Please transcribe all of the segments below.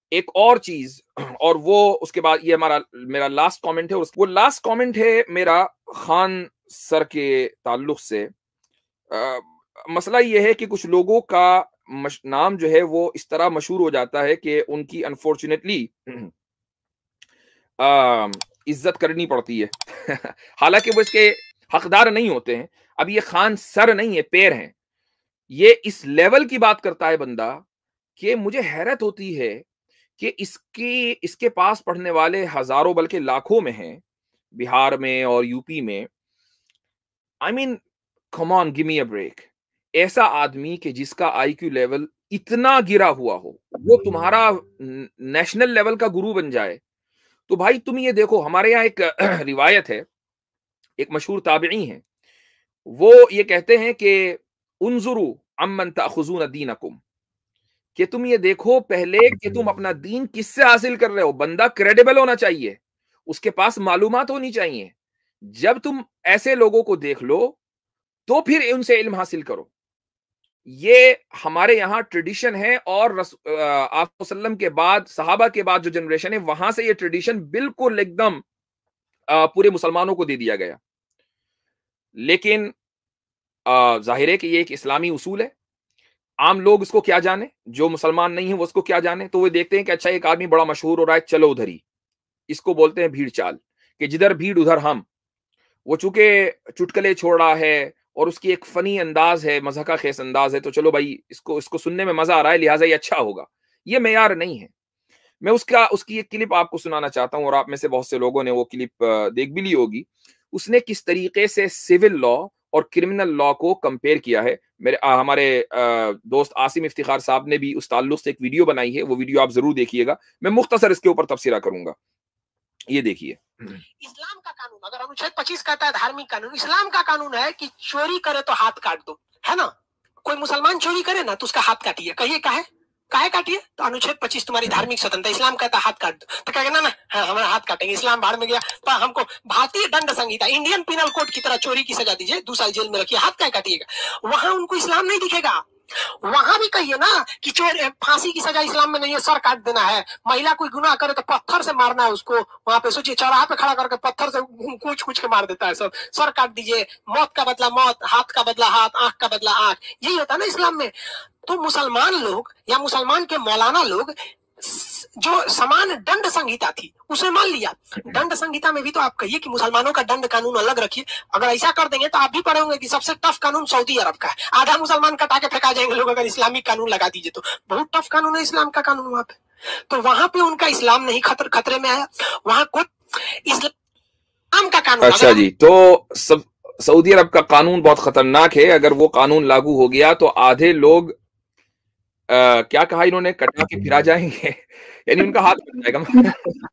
एक और चीज, और वो उसके बाद ये मेरा लास्ट कमेंट है, वो लास्ट कमेंट है मेरा खान सर के ताल्लुक से। मसला ये है कि कुछ लोगों का नाम जो है वो इस तरह मशहूर हो जाता है कि उनकी अनफॉर्चुनेटली इज्जत करनी पड़ती है। हालांकि वो इसके हकदार नहीं होते हैं। अब ये खान सर नहीं है, पैर हैं। ये इस लेवल की बात करता है बंदा कि मुझे हैरत होती है कि इसके पास पढ़ने वाले हजारों बल्कि लाखों में हैं, बिहार में और यूपी में। I mean, come on, give me a break. ऐसा आदमी कि जिसका आईक्यू लेवल इतना गिरा हुआ हो, वो तुम्हारा नेशनल लेवल का गुरु बन जाए, तो भाई तुम ये देखो। हमारे यहाँ एक रिवायत है, एक मशहूर ताबिई हैं, वो ये कहते हैं कि उन्जुरु अम्मन ताखुजून दीनकुम, कि तुम ये देखो पहले कि तुम अपना दीन किससे हासिल कर रहे हो। बंदा क्रेडिबल होना चाहिए, उसके पास मालूमात होनी चाहिए। जब तुम ऐसे लोगों को देख लो तो फिर उनसे इल्म हासिल करो। ये हमारे यहाँ ट्रेडिशन है, और आप वसल्लम के बाद, सहाबा के बाद जो जनरेशन है, वहां से ये ट्रेडिशन बिल्कुल एकदम पूरे मुसलमानों को दे दिया गया। लेकिन जाहिर है कि ये एक इस्लामी उसूल है। आम लोग इसको क्या जाने, जो मुसलमान नहीं है वो उसको क्या जाने। तो वो देखते हैं कि अच्छा एक आदमी बड़ा मशहूर हो रहा है, चलो उधर ही। इसको बोलते हैं भीड़ चाल, कि जिधर भीड़ उधर हम। वो चूंकि चुटकुले छोड़ रहा है और उसकी एक फनी अंदाज है, मज़ाक़ा खेस अंदाज है, तो चलो भाई इसको इसको सुनने में मजा आ रहा है, लिहाजा ये अच्छा होगा। ये मेयार नहीं है। मैं उसकी एक क्लिप आपको सुनाना चाहता हूं, और आप में से बहुत से लोगों ने वो क्लिप देख भी ली होगी। उसने किस तरीके से सिविल लॉ और क्रिमिनल लॉ को कंपेयर किया है। हमारे दोस्त आसिम इफ्तिखार साहब ने भी उस ताल्लुक से एक वीडियो बनाई है, वो वीडियो आप जरूर देखिएगा। मैं मुख्तसर इसके ऊपर तबसरा करूंगा, ये देखिए। इस्लाम का कानून, अगर अनुच्छेद 25 कहता है धार्मिक कानून, इस्लाम का कानून है कि चोरी करे तो हाथ काट दो, है ना। कोई मुसलमान चोरी करे ना तो उसका हाथ काटिए। कहिए काहे काटिए? तो अनुच्छेद 25 तुम्हारी धार्मिक स्वतंत्रता, इस्लाम कहता है हाथ काट दो, तो कहेगा ना ना हाँ हमारा हाथ काटेंगे, इस्लाम बाहर में गया। तो हमको भारतीय दंड संहिता, इंडियन पिनल कोड की तरह चोरी की सजा दीजिए, 2 साल जेल में रखिए, हाथ काहे काटिएगा? वहां उनको इस्लाम नहीं दिखेगा। वहां भी कहिए ना कि चोर, फांसी की सजा इस्लाम में नहीं है, सर काट देना है। महिला कोई गुनाह करे तो पत्थर से मारना है उसको। वहां पे सोचिए, चौराहा पे खड़ा करके पत्थर से कूच कूच के मार देता है सब। सर काट दीजिए, मौत का बदला मौत, हाथ का बदला हाथ, आंख का बदला आंख, यही होता है ना इस्लाम में। तो मुसलमान लोग या मुसलमान के मौलाना लोग जो समान दंड संहिता थी उसे मान लिया। दंड संहिता में भी तो आप कहिए कि मुसलमानों का दंड कानून अलग रखिए। अगर ऐसा कर देंगे तो आप भी पढ़े होंगे कि सबसे टफ कानून सऊदी अरब का है। आधा मुसलमान कटा के फेंका जाएंगे लोग अगर इस्लामिक कानून लगा दीजिए तो। बहुत टफ कानून है इस्लाम का कानून वहां पे। तो वहां पे उनका इस्लाम नहीं खतरे में आया, वहां कुछ इस्लाम का कानून। अच्छा जी, तो सऊदी अरब का कानून बहुत खतरनाक है। अगर वो कानून लागू हो गया तो आधे लोग क्या कहा इन्होंने, कटा के फिरा जाएंगे। यानी उनका हाथ कट जाएगा।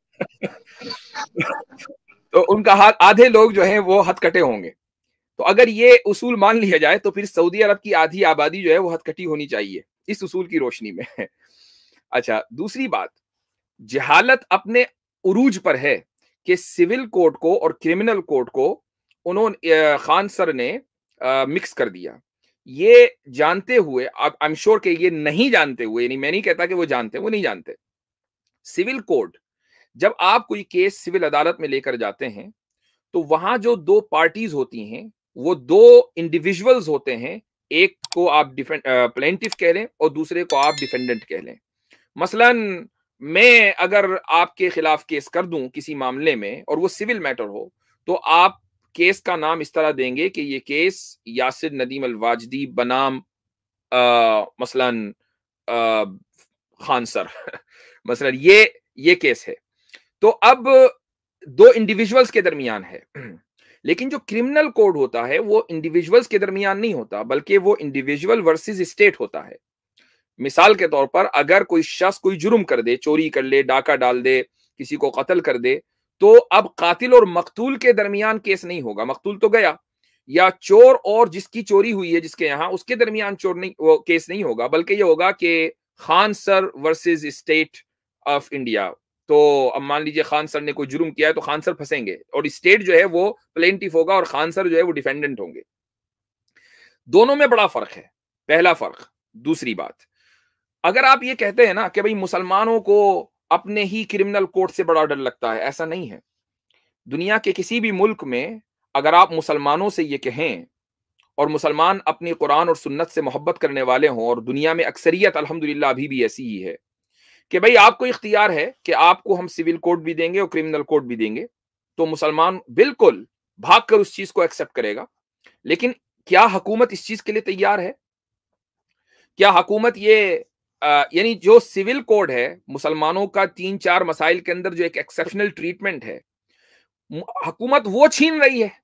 तो उनका हाथ, आधे लोग जो हैं वो हथकटे होंगे। तो अगर ये उसूल मान लिया जाए तो फिर सऊदी अरब की आधी आबादी जो है वो हथकटी होनी चाहिए इस उसूल की रोशनी में। अच्छा, दूसरी बात, जहालत अपने उरूज पर है कि सिविल कोड को और क्रिमिनल कोड को उन्होंने, खान सर ने मिक्स कर दिया। ये जानते हुए, आप आई एम श्योर कि ये नहीं जानते हुए, यानी मैं नहीं कहता कि वो जानते, वो नहीं जानते। सिविल कोड, जब आप कोई केस सिविल अदालत में लेकर जाते हैं तो वहां जो 2 पार्टीज होती हैं वो 2 इंडिविजुअल्स होते हैं। एक को आप प्लेंटिफ कह लें और दूसरे को आप डिफेंडेंट कह लें। मसलन मैं अगर आपके खिलाफ केस कर दूं किसी मामले में और वो सिविल मैटर हो, तो आप केस का नाम इस तरह देंगे कि ये केस यासिर नदीम अल वाजदी बनाम मसलन खान सर। मसलन ये केस है। तो अब 2 इंडिविजुअल्स के दरमियान है। लेकिन जो क्रिमिनल कोड होता है वो इंडिविजुअल्स के दरमियान नहीं होता, बल्कि वो इंडिविजुअल वर्सेस स्टेट होता है। मिसाल के तौर पर अगर कोई शख्स कोई जुर्म कर दे, चोरी कर ले, डाका डाल दे, किसी को कत्ल कर दे, तो अब कातिल और मकतूल के दरमियान केस नहीं होगा, मकतूल तो गया। या चोर और जिसकी चोरी हुई है जिसके यहाँ, उसके दरमियान चोर नहीं, वो केस नहीं होगा, बल्कि ये होगा कि Khan sir versus state of India. तो अब मान लीजिए खान सर ने कोई जुर्म किया है तो खान सर फंसेंगे और स्टेट जो है वो प्लेंटिफ होगा और खान सर जो है वो डिफेंडेंट होंगे। दोनों में बड़ा फर्क है, पहला फर्क। दूसरी बात, अगर आप ये कहते हैं ना कि भाई मुसलमानों को अपने ही क्रिमिनल कोड से बड़ा डर लगता है, ऐसा नहीं है। दुनिया के किसी भी मुल्क में अगर आप मुसलमानों से ये कहें और मुसलमान अपनी कुरान और सुन्नत से मोहब्बत करने वाले हों, और दुनिया में अक्सरियत अल्हम्दुलिल्लाह अभी भी ऐसी ही है कि भाई आपको इख्तियार है कि आपको हम सिविल कोड भी देंगे और क्रिमिनल कोड भी देंगे, तो मुसलमान बिल्कुल भागकर उस चीज को एक्सेप्ट करेगा। लेकिन क्या हुकूमत इस चीज के लिए तैयार है? क्या हुकूमत ये यानी जो सिविल कोड है मुसलमानों का 3-4 मसाइल के अंदर जो एक एक्सेप्शनल ट्रीटमेंट है, हुकूमत वो छीन रही है।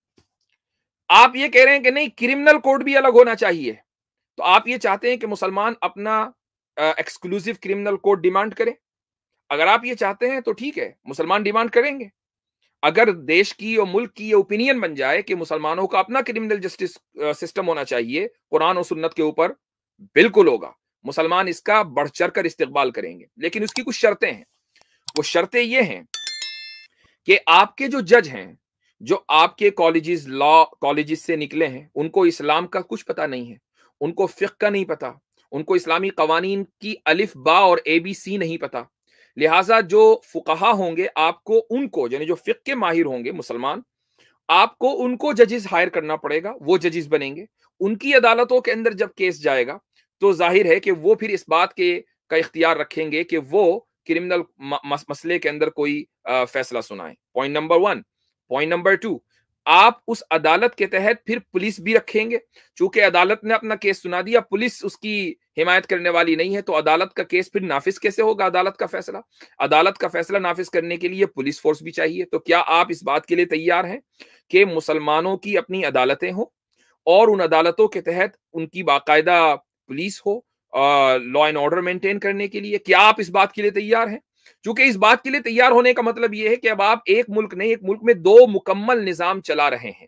आप ये कह रहे हैं कि नहीं क्रिमिनल कोड भी अलग होना चाहिए, तो आप ये चाहते हैं कि मुसलमान अपना एक्सक्लूसिव क्रिमिनल कोड डिमांड करें। अगर आप ये चाहते हैं तो ठीक है, मुसलमान डिमांड करेंगे। अगर देश की और मुल्क की ये ओपिनियन बन जाए कि मुसलमानों का अपना क्रिमिनल जस्टिस सिस्टम होना चाहिए कुरान और सुन्नत के ऊपर, बिल्कुल होगा, मुसलमान इसका बढ़ चढ़ कर इस्तेकबाल करेंगे। लेकिन उसकी कुछ शर्तें हैं। वो शर्तें ये हैं कि आपके जो जज हैं, जो आपके कॉलेजेस लॉ कॉलेजेस से निकले हैं, उनको इस्लाम का कुछ पता नहीं है, उनको फिक़्ह का नहीं पता, उनको इस्लामी कवानीन की अलिफ बा और ABC नहीं पता। लिहाजा जो फुकहा होंगे आपको उनको यानी जो फिक़्ह के माहिर होंगे मुसलमान, आपको उनको जजेस हायर करना पड़ेगा, वो जजेस बनेंगे। उनकी अदालतों के अंदर जब केस जाएगा तो जाहिर है कि वो फिर इस बात के का इख्तियार रखेंगे कि वो क्रिमिनल मसले के अंदर कोई फैसला सुनाए। Point number 1। पॉइंट नंबर 2, आप उस अदालत के तहत फिर पुलिस भी रखेंगे। चूंकि अदालत ने अपना केस सुना दिया, पुलिस उसकी हिमायत करने वाली नहीं है, तो अदालत का केस फिर नाफिज कैसे होगा? अदालत का फैसला, अदालत का फैसला नाफिज करने के लिए पुलिस फोर्स भी चाहिए। तो क्या आप इस बात के लिए तैयार हैं कि मुसलमानों की अपनी अदालतें हो और उन अदालतों के तहत उनकी बाकायदा पुलिस हो लॉ एंड ऑर्डर मेंटेन करने के लिए? क्या आप इस बात के लिए तैयार हैं? क्योंकि इस बात के लिए तैयार होने का मतलब यह है कि अब आप एक मुल्क नहीं, एक मुल्क में 2 मुकम्मल निजाम चला रहे हैं।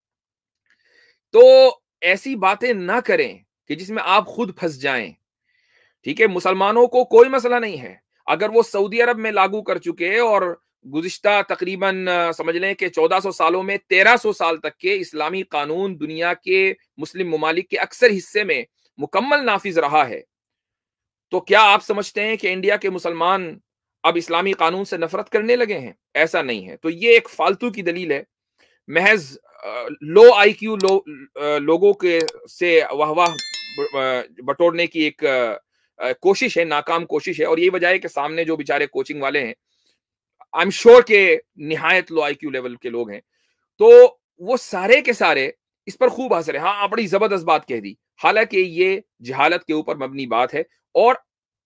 तो ऐसी बातें ना करें कि जिसमें आप खुद फंस जाएं। ठीक है, मुसलमानों को कोई मसला नहीं है अगर वो सऊदी अरब में लागू कर चुके और गुज़िश्ता तकरीबन समझ लें कि 1400 सालों में 1300 साल तक के इस्लामी कानून दुनिया के मुस्लिम ममालिक के अक्सर हिस्से में मुकम्मल नाफिज रहा है। तो क्या आप समझते हैं कि इंडिया के मुसलमान अब इस्लामी कानून से नफरत करने लगे हैं? ऐसा नहीं है। तो ये एक फालतू की दलील है, महज लो IQ लोगों के से वाह-वाह बटोरने की एक कोशिश है, नाकाम कोशिश है। और यही वजह है कि सामने जो बेचारे कोचिंग वाले हैं, आई एम श्योर के निहायत लो IQ लेवल के लोग हैं, तो वो सारे के सारे इस पर खूब हंस रहे हैं। हाँ, बड़ी जबरदस्त बात कह दी, हालांकि ये जहालत के ऊपर मबनी बात है। और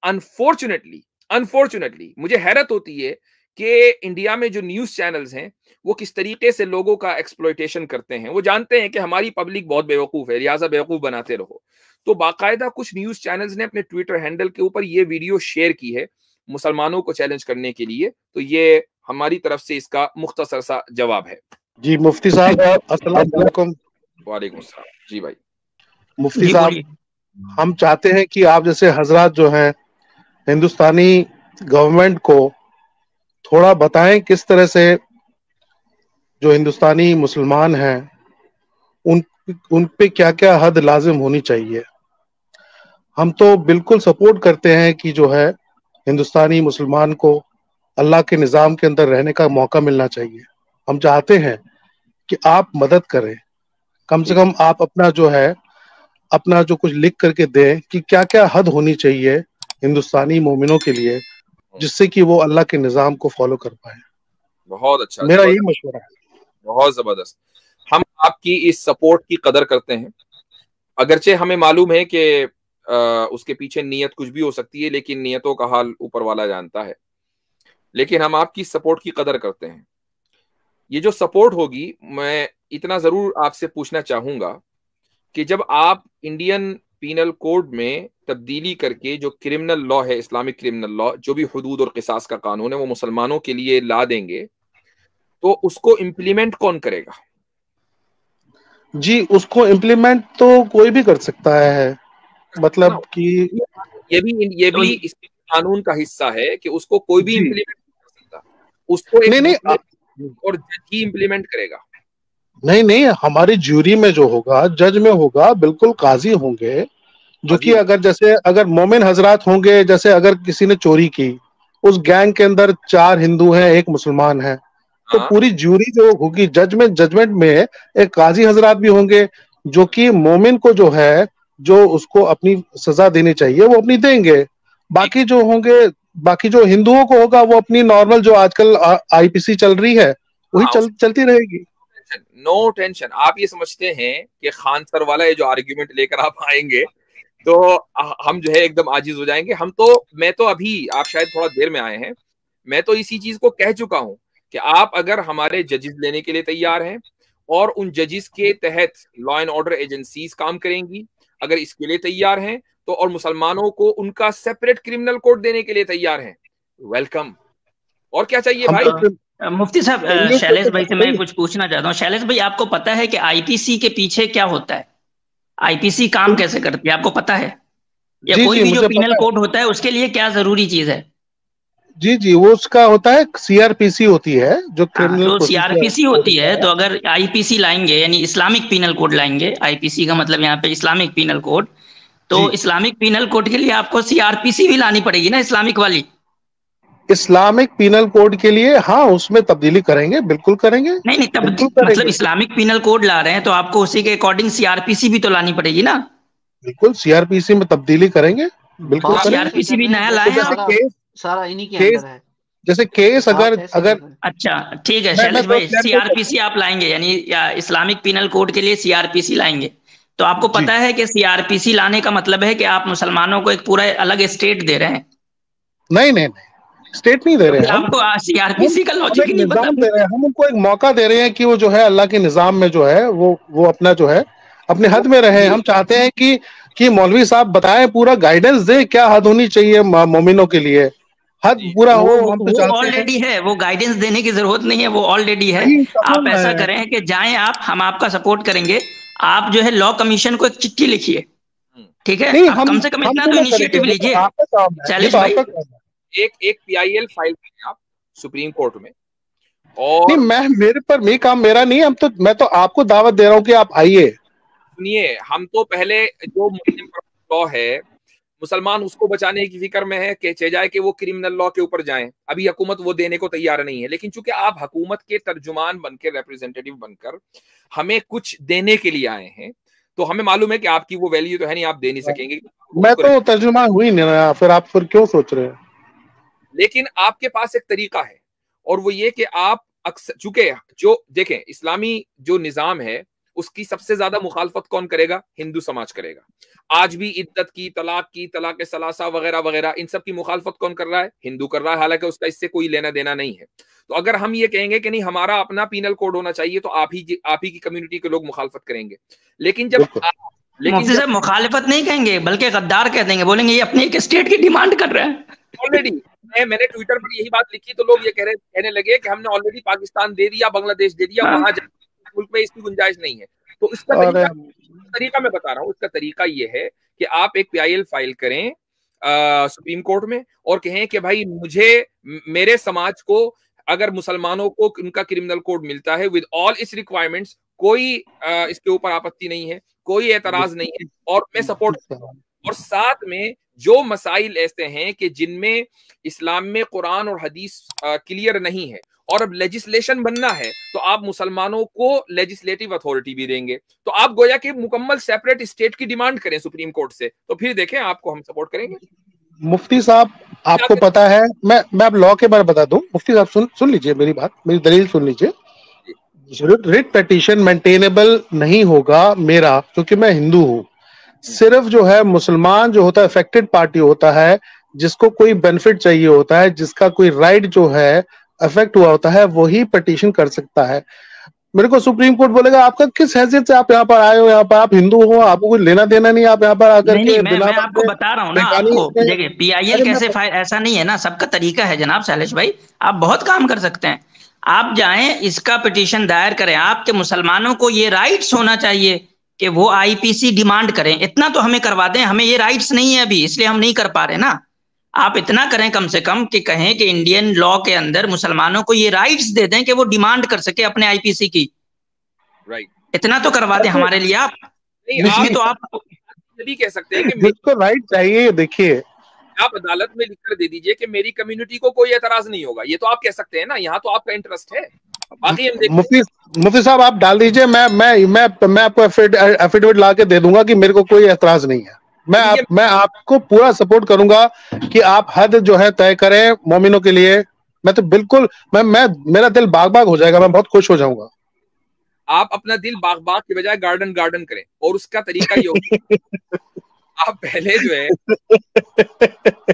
अनफॉर्चुनेटली मुझे हैरत होती है कि इंडिया में जो न्यूज चैनल्स हैं वो किस तरीके से लोगों का एक्सप्लॉयटेशन करते हैं। वो जानते हैं कि हमारी पब्लिक बहुत बेवकूफ है, लिहाजा बेवकूफ बनाते रहो। तो बाकायदा कुछ न्यूज चैनल्स ने अपने ट्विटर हैंडल के ऊपर ये वीडियो शेयर की है मुसलमानों को चैलेंज करने के लिए। तो ये हमारी तरफ से इसका मुख्तसर सा जवाब है। जी मुफ्ती साहब, अस्सलाम वालेकुम। वालेकुम अस्सलाम। जी भाई। मुफ्ती साहब, हम चाहते हैं कि आप जैसे हजरात जो हैं हिंदुस्तानी गवर्नमेंट को थोड़ा बताएं किस तरह से जो हिंदुस्तानी मुसलमान हैं उन पे क्या क्या हद लाजिम होनी चाहिए। हम तो बिल्कुल सपोर्ट करते हैं कि जो है हिंदुस्तानी मुसलमान को अल्लाह के निज़ाम के अंदर रहने का मौका मिलना चाहिए। हम चाहते हैं कि आप मदद करें, कम से कम आप अपना जो है अपना जो कुछ लिख करके दें कि क्या क्या हद होनी चाहिए हिंदुस्तानी मोमिनों के लिए, जिससे कि वो अल्लाह के निज़ाम को फॉलो कर पाए। बहुत अच्छा, मेरा यही मशवरा है। बहुत जबरदस्त। हम आपकी इस सपोर्ट की कदर करते हैं, अगरचे हमें मालूम है कि उसके पीछे नीयत कुछ भी हो सकती है, लेकिन नियतों का हाल ऊपर वाला जानता है। लेकिन हम आपकी सपोर्ट की कदर करते हैं। ये जो सपोर्ट होगी, मैं इतना जरूर आपसे पूछना चाहूंगा कि जब आप इंडियन पीनल कोड में तब्दीली करके जो क्रिमिनल लॉ है, इस्लामिक क्रिमिनल लॉ, जो भी हुदूद और किसास का कानून है, वो मुसलमानों के लिए ला देंगे, तो उसको इम्प्लीमेंट कौन करेगा? जी, उसको इम्प्लीमेंट तो कोई भी कर सकता है, मतलब कि ये भी इस कानून का हिस्सा है कि उसको कोई भी इम्प्लीमेंट कर सकता, उसको एक नहीं और जज ही इम्प्लीमेंट करेगा। नहीं, हमारी ज्यूरी में जो होगा, जज में होगा, बिल्कुल काजी होंगे जो कि अगर मोमिन हजरात होंगे, जैसे अगर किसी ने चोरी की, उस गैंग के अंदर 4 हिंदू हैं, 1 मुसलमान है, तो हाँ, पूरी ज्यूरी जो होगी जजमेंट में एक काजी हजरात भी होंगे जो कि मोमिन को जो है, जो उसको अपनी सजा देनी चाहिए वो अपनी देंगे। बाकी जो होंगे, बाकी जो हिंदुओं को होगा वो अपनी नॉर्मल जो आजकल आईपीसी चल रही है वही हाँ, चलती रहेगी। No tension. आप ये समझते हैं कि खान सर वाला ये जो आर्ग्यूमेंट लेकर आप आएंगे तो हम जो है एकदम आजिज हो जाएंगे। मैं तो अभी, आप शायद थोड़ा देर में आए हैं, मैं तो इसी चीज को कह चुका हूं कि आप अगर हमारे जजेस लेने के लिए तैयार हैं और उन जजेस के तहत लॉ एंड ऑर्डर एजेंसीज काम करेंगी, अगर इसके लिए तैयार हैं तो, और मुसलमानों को उनका सेपरेट क्रिमिनल कोड देने के लिए तैयार हैं, वेलकम। और क्या चाहिए भाई? मुफ्ती साहब, शैलेश भाई से मैं कुछ पूछना चाहता हूँ। शैलेश भाई, आपको पता है कि आईपीसी के पीछे क्या होता है? आईपीसी काम कैसे करती है, आपको पता है? या कोई भी जो पीनल कोड होता है उसके लिए क्या जरूरी चीज है? जी, वो उसका होता है सीआरपीसी होती है जो क्रिमिनल, तो सीआरपीसी होती है। तो अगर आईपीसी लाएंगे यानी इस्लामिक पीनल कोड लाएंगे, आईपीसी का मतलब यहाँ पे इस्लामिक पीनल कोड, तो इस्लामिक पीनल कोड के लिए आपको सीआरपीसी भी लानी पड़ेगी ना, इस्लामिक वाली। इस्लामिक पीनल कोड के लिए हाँ, उसमें तब्दीली करेंगे, बिल्कुल करेंगे। नहीं, मतलब इस्लामिक पीनल कोड ला रहे हैं तो आपको उसी के अकॉर्डिंग सीआरपीसी भी तो लानी पड़ेगी ना। बिल्कुल, सीआरपीसी में तब्दीली करेंगे, बिल्कुल। सीआरपीसी भी नया लाए हैं सारा इन्हीं के अंदर है। जैसे केस अगर अच्छा ठीक है शैलेश भाई, सीआरपीसी आप लाएंगे यानी इस्लामिक पीनल कोड के लिए सीआरपीसी लाएंगे, तो आपको पता है कि सीआरपीसी लाने का मतलब है कि आप मुसलमानों को एक पूरा अलग स्टेट दे रहे हैं। नहीं, स्टेट नहीं दे रहे हैं, आपको सीआरपीसी का लॉजिक नहीं पता दे रहे हैं। हम उनको एक मौका दे रहे हैं कि वो जो है अल्लाह के निजाम में जो है वो अपना जो है अपने हद में रहे। हम चाहते हैं कि मौलवी साहब बताएं, पूरा गाइडेंस दे, क्या हद होनी चाहिए मोमिनों के लिए, हद पूरा हो। हम तो चाहते हैं, ऑलरेडी है, वो गाइडेंस देने की जरूरत नहीं है, वो ऑलरेडी है। आप ऐसा करें कि जाएं आप, हम आपका सपोर्ट करेंगे। आप जो है लॉ कमीशन को एक चिट्ठी लिखिए, ठीक है? आप कम से कम इतना तो इनिशिएटिव लीजिए। शैलेश भाई, एक पीआईएल फाइल करें आप सुप्रीम कोर्ट में। और नहीं, मेरे काम मेरा नहीं है। मैं तो आपको दावत दे रहा हूँ कि आप आइए। सुनिए, हम तो पहले जो मुस्लिम लॉ है, मुसलमान उसको बचाने की फिक्र में है कि चाहे जाए कि वो क्रिमिनल लॉ के ऊपर जाएं। अभी हुकूमत वो देने को तैयार नहीं है, लेकिन चूंकि आप हुकूमत के तर्जुमान बनकर, रिप्रेजेंटेटिव बनकर हमें कुछ देने के लिए आए हैं, तो हमें मालूम है कि आपकी वो वैल्यू तो है नहीं, आप दे नहीं सकेंगे। मैं तो तर्जुमा हुई नहीं, फिर क्यों सोच रहे हैं? लेकिन आपके पास एक तरीका है, और वो ये कि आप अक्सर, चूंकि जो देखें इस्लामी जो निजाम है उसकी सबसे ज्यादा मुखालफत कौन करेगा? हिंदू समाज करेगा। आज भी इद्दत की, तलाक सलासा वगैरह वगैरह, इन सब की मुखालफत कौन कर रहा है? हिंदू कर रहा है, हालांकि उसका इससे कोई लेना देना नहीं है। तो अगर हम ये कहेंगे कि नहीं हमारा अपना पीनल कोड होना चाहिए, तो आप ही की कम्युनिटी के लोग मुखालफत करेंगे। लेकिन जब मुफ्ती साहब मुखालिफत नहीं कहेंगे बल्कि गद्दार कह देंगे, बोलेंगे ये अपने एक स्टेट की डिमांड कर रहे हैं। ऑलरेडी मैंने ट्विटर पर यही बात लिखी तो लोग ये कहने लगे कि हमने ऑलरेडी पाकिस्तान दे दिया, बांग्लादेश दे दिया, वहां मुल्क में इसकी गुंजाइश नहीं है। तो इसका तरीका मैं बता रहा हूँ। इसका तरीका ये है कि आप एक पीआईएल फाइल करें सुप्रीम कोर्ट में और कहें कि भाई मेरे समाज को अगर मुसलमानों को उनका क्रिमिनल कोड मिलता है विद ऑल इट्स रिक्वायरमेंट्स, कोई इसके ऊपर आपत्ति नहीं है, कोई एतराज नहीं है, और मैं सपोर्ट करता हूं। और साथ में जो मसाइल ऐसे हैं कि जिनमें इस्लाम में कुरान और हदीस क्लियर नहीं है और अब लेजिस्लेशन बनना है, तो आप मुसलमानों को लेजिस्लेटिव अथॉरिटी भी देंगे। तो आप गोया कि मुकम्मल सेपरेट स्टेट की डिमांड करें सुप्रीम कोर्ट से, तो फिर देखें आपको हम सपोर्ट करेंगे। मुफ्ती साहब, आपको पता है, मैं अब लॉ के बारे में बता दूं। मुफ्ती साहब सुन लीजिए मेरी बात, मेरी दलील सुन लीजिए। रिट पिटीशन मेंटेनेबल नहीं होगा मेरा, क्योंकि मैं हिंदू हूं। सिर्फ जो है मुसलमान जो होता है, अफेक्टेड पार्टी होता है, जिसको कोई बेनिफिट चाहिए होता है, जिसका कोई राइट जो है अफेक्ट हुआ होता है, वही पिटीशन कर सकता है। मेरे को सुप्रीम कोर्ट बोलेगा आपका किस हैसियत से आप यहाँ पर आए हो, यहाँ पर आप हिंदू हो, आपको कोई लेना देना नहीं, आप यहाँ पर आकर के मैं आपको बता रहा हूँ ना, आपको देखिए पीआईएल कैसे ऐसा नहीं है ना, सबका तरीका है जनाब शैलेश भाई, आप बहुत काम कर सकते हैं। आप जाएं, इसका पिटीशन दायर करें, आपके मुसलमानों को ये राइट्स होना चाहिए कि वो आईपीसी डिमांड करें। इतना तो हमें करवा दें, हमें ये राइट्स नहीं है अभी, इसलिए हम नहीं कर पा रहे ना। आप इतना करें कम से कम कि कहें कि इंडियन लॉ के अंदर मुसलमानों को ये राइट्स दे दें कि वो डिमांड कर सके अपने आईपीसी की। राइट, इतना तो करवा दें हमारे लिए आप। इसमें तो आप ये भी कह सकते हैं कि जिसको राइट चाहिए, देखिए आप अदालत में लिखकर दे दीजिए कि मेरी कम्युनिटी को कोई एतराज नहीं होगा, ये तो आप कह सकते हैं ना, यहाँ तो आपका इंटरेस्ट है। बाकी हम मुफ्ती साहब आप डाल दीजिए, मैं आपको एफिडेविट ला के दे दूंगा कि मेरे को कोई एतराज नहीं है। मैं आपको पूरा सपोर्ट करूंगा कि आप हद जो है तय करें मोमिनों के लिए। मैं तो बिल्कुल मैं मेरा दिल बाग बाग हो जाएगा, मैं बहुत खुश हो जाऊंगा। आप अपना दिल बाग बाग के बजाय गार्डन गार्डन करें, और उसका तरीका ये होगा आप पहले जो है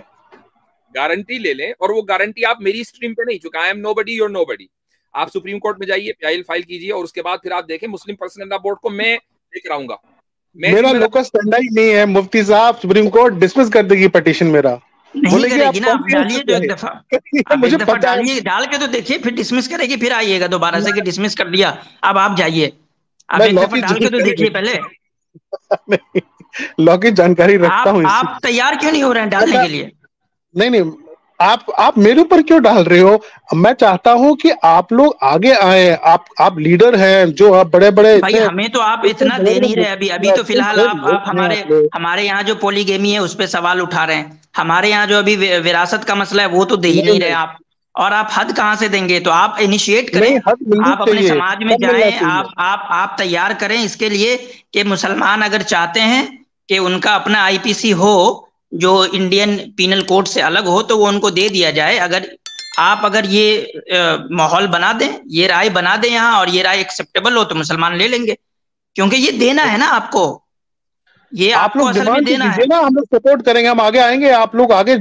गारंटी ले लें, और वो गारंटी आप मेरी स्ट्रीम पे नहीं, चूंकि I am nobody your nobody, आप सुप्रीम कोर्ट में जाइए, पीआईएल फाइल कीजिए, और उसके बाद फिर आप देखें मुस्लिम पर्सनल लॉ बोर्ड को मैं लेकर आऊंगा। मेरा लोकस डंडा ही नहीं है मुफ्ती साहब, सुप्रीम कोर्ट डिसमिस कर देगी पिटीशन मेरा। नहीं करेगी ना, आप डालिए तो एक दफा, आप एक दफा डालिए, डाल के तो देखिए, फिर डिसमिस करेगी, फिर आइएगा दोबारा से कि डिसमिस कर दिया, अब आप जाइए, आप एक दफा डाल के तो देखिए पहले। लॉ की जानकारी रखता हूँ। आप तैयार क्यों नहीं हो रहे हैं डालने के लिए? नहीं, आप मेरे ऊपर क्यों डाल रहे हो? मैं चाहता हूं कि आप लोग आगे आए, आप लीडर हैं, जो आप बड़े बड़े भाई, हमें तो आप इतना दे नहीं रहे अभी तो फिलहाल आप हमारे यहाँ जो पॉलीगेमी है उस पर सवाल उठा रहे हैं, हमारे यहाँ जो अभी विरासत का मसला है वो तो दे ही नहीं रहे आप, और आप हद कहाँ से देंगे? तो आप इनिशिएट करें, आप अपने समाज में जाएं, आप तैयार करें इसके लिए कि मुसलमान अगर चाहते हैं कि उनका अपना आईपीसी हो जो इंडियन पीनल कोड से अलग हो, तो वो उनको दे दिया जाए। अगर ये माहौल बना दें, ये राय बना दें यहाँ, और ये राय एक्सेप्टेबल हो, तो मुसलमान ले लेंगे, क्योंकि ये देना है ना आपको, ये आपको असल में देना है ना। हम लोग सपोर्ट करेंगे, हम आगे आएंगे, आप लोग आगे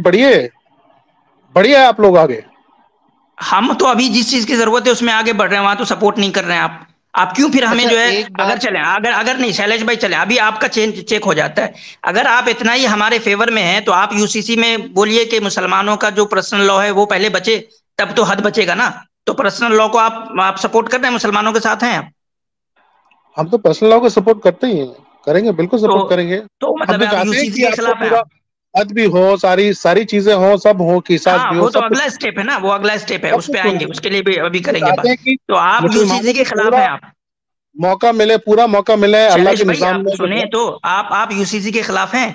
बढ़िए आप लोग आगे। हम तो अभी जिस चीज की जरूरत है उसमें आगे बढ़ रहे हैं, वहां तो सपोर्ट नहीं कर रहे हैं आप क्यों फिर हमें जो है अगर नहीं शैलेश भाई चले, अभी आपका चेक हो जाता है, अगर आप इतना ही हमारे फेवर में हैं तो आप यूसीसी में बोलिए कि मुसलमानों का जो पर्सनल लॉ है वो पहले बचे, तब तो हद बचेगा ना। तो पर्सनल लॉ को आप सपोर्ट कर रहे हैं, मुसलमानों के साथ हैं आप? हम तो पर्सनल लॉ को सपोर्ट करते ही हैं, करेंगे, बिल्कुल सपोर्ट करेंगे। तो मतलब आप यूसीसी के खिलाफ हैं? हद भी हो, सारी चीजें हो, सब हो, कि हाँ, वो तो अगला स्टेप है ना, वो अगला स्टेप है, उस पे आएंगे, उसके लिए भी अभी करेंगे बात। तो आप यूसीसी के खिलाफ हैं? आप मौका मिले, पूरा मौका मिले अल्लाह के निजाम में। सुने तो आप यूसीसी के खिलाफ हैं?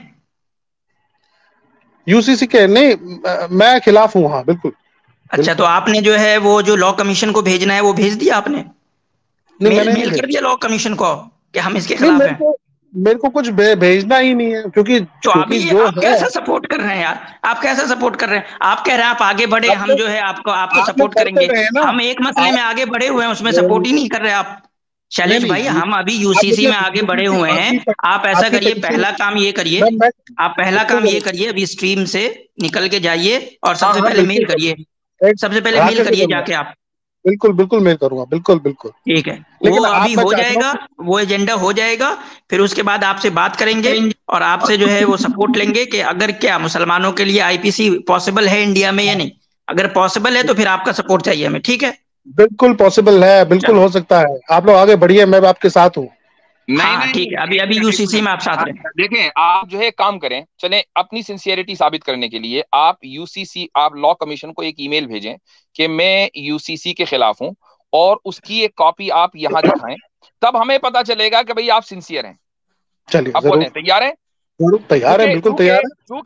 यूसीसी के नहीं, मैं खिलाफ हूँ, हाँ बिल्कुल। अच्छा, तो आपने जो है वो जो लॉ कमीशन को भेजना है वो भेज दिया आपने? मेल कर दिया लॉ कमीशन को कि हम इसके खिलाफ हैं? मेरे को कुछ भेजना ही नहीं है, क्योंकि तो अभी आप कैसा सपोर्ट कर रहे हैं यार? आप कैसा सपोर्ट कर रहे हैं? आप कह रहे हैं आप आगे बढ़े, हम जो है आपको सपोर्ट करेंगे। हम एक मसले में आगे बढ़े हुए हैं, उसमें सपोर्ट ही नहीं कर रहे आप। शैलेश भाई, हम अभी यूसीसी में आगे बढ़े हुए हैं, आप ऐसा करिए, पहला काम ये करिए, अभी स्ट्रीम से निकल के जाइए और सबसे पहले मेल करिए जाके आप। बिल्कुल मेल करूंगा, बिल्कुल ठीक है, वो अभी हो जाएगा, वो एजेंडा हो जाएगा, फिर उसके बाद आपसे बात करेंगे और आपसे जो है वो सपोर्ट लेंगे कि अगर क्या मुसलमानों के लिए आईपीसी पॉसिबल है इंडिया में या नहीं। अगर पॉसिबल है तो फिर आपका सपोर्ट चाहिए हमें, ठीक है? बिल्कुल पॉसिबल है, बिल्कुल हो सकता है, आप लोग आगे बढ़िए, मैं आपके साथ हूँ। नहीं, ठीक है, अभी यूसीसी में आप साथ रहें। देखें, आप जो है काम करें, चलें, अपनी सिंसियरिटी साबित करने के लिए आप लॉ कमीशन को एक ईमेल भेजें कि मैं यूसीसी के खिलाफ हूं, और उसकी एक कॉपी आप यहाँ दिखाएं, तब हमें पता चलेगा कि भाई आप सिंसियर हैं। चलिए, आप बोलें तैयार हैं? तैयार है, बिल्कुल तैयार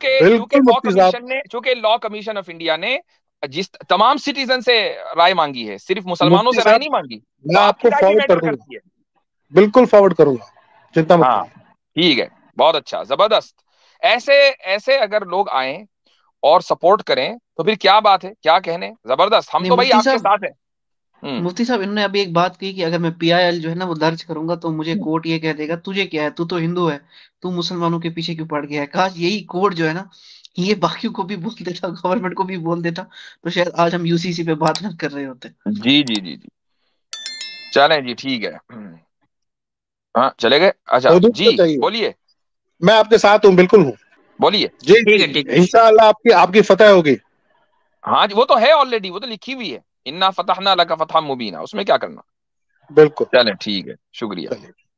है। चूंकि लॉ कमीशन ऑफ इंडिया ने जिस तमाम सिटीजन से राय मांगी है, सिर्फ मुसलमानों से राय नहीं मांगी, मैं आपको फॉरवर्ड कर दूंगा, बिल्कुल फॉरवर्ड करूंगा, चिंता मत करो। ठीक है, बहुत अच्छा, जबरदस्त। ऐसे अगर लोग आए और सपोर्ट करें तो फिर क्या बात है, क्या कहने, जबरदस्त। हम तो भाई आपके साथ हैं। मुफ्ती साहब, इन्होंने अभी एक बात की कि अगर मैं पीआईएल जो है ना वो दर्ज करूंगा तो मुझे कोर्ट ये कह देगा तुझे क्या है, तू तो हिंदू है, तू मुसलमानों के पीछे क्यों पड़ गया है। काश यही कोर्ट जो है ना ये बाकियों को भी बोल देता, गवर्नमेंट को भी बोल देता, तो शायद आज हम यूसीसी पे बात ना कर रहे होते। जी, चलें जी, ठीक है। हाँ, चले गए? अच्छा जी, बोलिए। मैं आपके साथ हूँ, बिल्कुल हूँ, बोलिए जी। ठीक है, इंशाअल्लाह आपकी फतह होगी। हाँ जी, वो तो है ऑलरेडी, वो तो लिखी हुई है, इन्ना फतहना लका फतहम मुबीना, उसमें क्या करना। बिल्कुल, चलें, ठीक है, शुक्रिया।